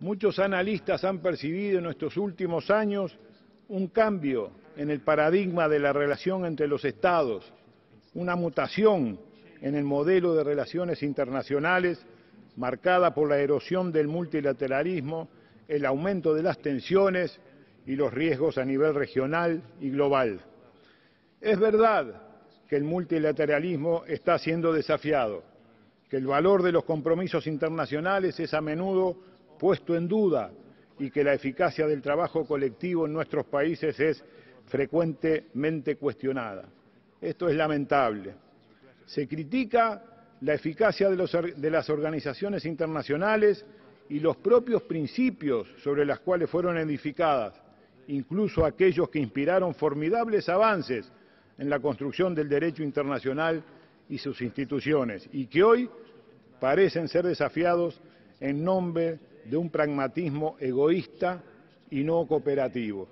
Muchos analistas han percibido en estos últimos años un cambio en el paradigma de la relación entre los Estados, una mutación en el modelo de relaciones internacionales marcada por la erosión del multilateralismo, el aumento de las tensiones y los riesgos a nivel regional y global. Es verdad que el multilateralismo está siendo desafiado, que el valor de los compromisos internacionales es a menudo puesto en duda y que la eficacia del trabajo colectivo en nuestros países es frecuentemente cuestionada. Esto es lamentable. Se critica la eficacia de las organizaciones internacionales y los propios principios sobre los cuales fueron edificadas, incluso aquellos que inspiraron formidables avances en la construcción del derecho internacional y sus instituciones, y que hoy parecen ser desafiados en nombre de un pragmatismo egoísta y no cooperativo.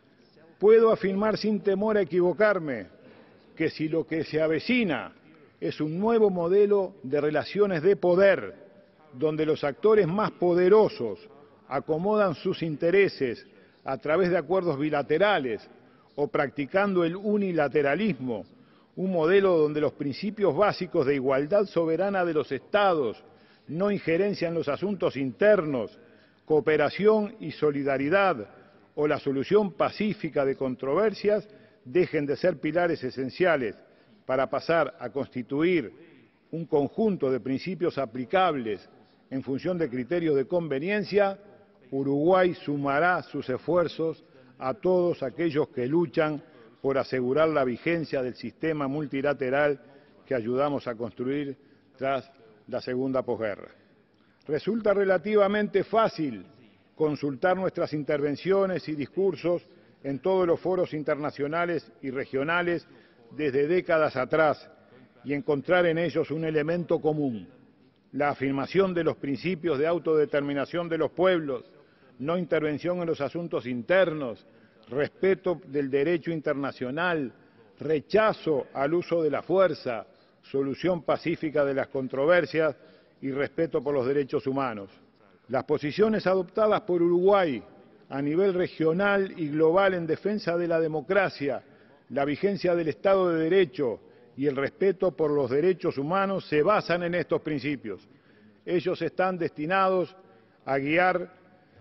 Puedo afirmar sin temor a equivocarme que si lo que se avecina es un nuevo modelo de relaciones de poder, donde los actores más poderosos acomodan sus intereses a través de acuerdos bilaterales o practicando el unilateralismo, un modelo donde los principios básicos de igualdad soberana de los Estados, no injerencia en los asuntos internos, cooperación y solidaridad o la solución pacífica de controversias dejen de ser pilares esenciales para pasar a constituir un conjunto de principios aplicables en función de criterios de conveniencia, Uruguay sumará sus esfuerzos a todos aquellos que luchan por asegurar la vigencia del sistema multilateral que ayudamos a construir tras la segunda posguerra. Resulta relativamente fácil consultar nuestras intervenciones y discursos en todos los foros internacionales y regionales desde décadas atrás y encontrar en ellos un elemento común: la afirmación de los principios de autodeterminación de los pueblos, no intervención en los asuntos internos, respeto del derecho internacional, rechazo al uso de la fuerza, solución pacífica de las controversias y respeto por los derechos humanos. Las posiciones adoptadas por Uruguay a nivel regional y global en defensa de la democracia, la vigencia del Estado de Derecho y el respeto por los derechos humanos se basan en estos principios. Ellos están destinados a guiar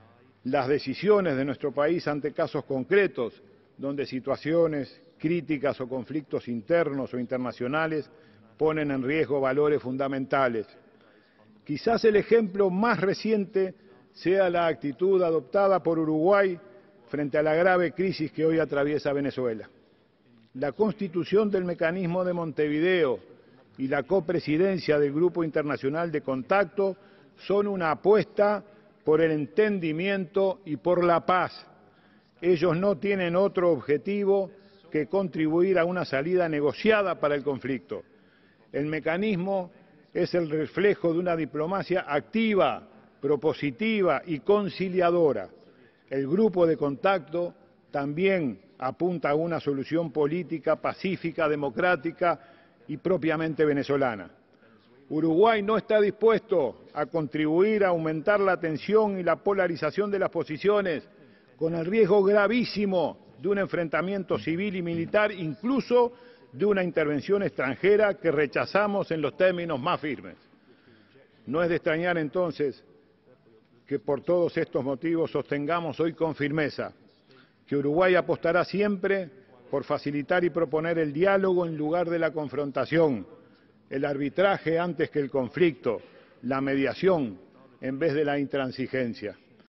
las decisiones de nuestro país ante casos concretos, donde situaciones críticas o conflictos internos o internacionales ponen en riesgo valores fundamentales. Quizás el ejemplo más reciente sea la actitud adoptada por Uruguay frente a la grave crisis que hoy atraviesa Venezuela. La constitución del mecanismo de Montevideo y la copresidencia del Grupo Internacional de Contacto son una apuesta por el entendimiento y por la paz. Ellos no tienen otro objetivo que contribuir a una salida negociada para el conflicto. El mecanismo es el reflejo de una diplomacia activa, propositiva y conciliadora. El Grupo de Contacto también apunta a una solución política pacífica, democrática y propiamente venezolana. Uruguay no está dispuesto a contribuir a aumentar la tensión y la polarización de las posiciones, con el riesgo gravísimo de un enfrentamiento civil y militar, incluso de una intervención extranjera que rechazamos en los términos más firmes. No es de extrañar entonces que por todos estos motivos sostengamos hoy con firmeza que Uruguay apostará siempre por facilitar y proponer el diálogo en lugar de la confrontación, el arbitraje antes que el conflicto, la mediación en vez de la intransigencia.